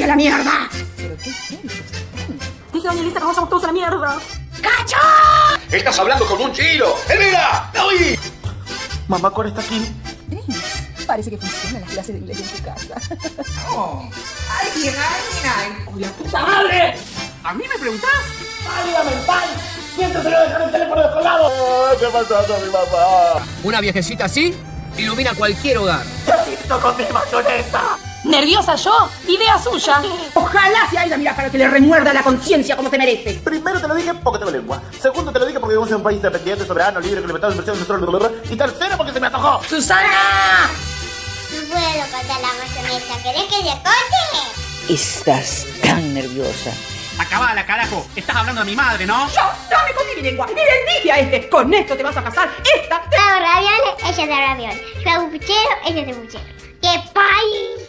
¡Andate a la mierda! ¿Pero qué tiempos? Dice doña Elisa que nos vayamos todos a la mierda. ¡Cacho! ¡Estás hablando como un chilo! ¡Elvira! ¡La oí! Mamá, ¿cuál está aquí? Parece que funcionan las clases de inglés en tu casa. Oh, alguien. ¡Uy, la puta madre! ¿A mí me preguntás? ¡Válida mental! ¡Siéntese lo dejar el teléfono descolgado! ¿Qué pasó con mi mamá? Una viejecita así ilumina cualquier hogar. ¿Qué hizo con mi mayonesa? ¿Nerviosa yo? Idea suya. Ojalá sea ella, mira, para que le remuerda la conciencia como se merece. Primero te lo dije porque tengo lengua. Segundo te lo dije porque vivimos en un país independiente, soberano, libre, complementado, inversión, y tercero porque se me antojó. ¡Susana! No puedo cortar la mayonesa. ¿Querés que te corte? Estás tan nerviosa. Acabala, carajo. Estás hablando de mi madre, ¿no? Yo no me cosí mi lengua. Y le dije a este, con esto te vas a casar. Esta... Yo hago ravioles, ella hace ravioles. Yo hago puchero, ella hace puchero. ¡Qué país!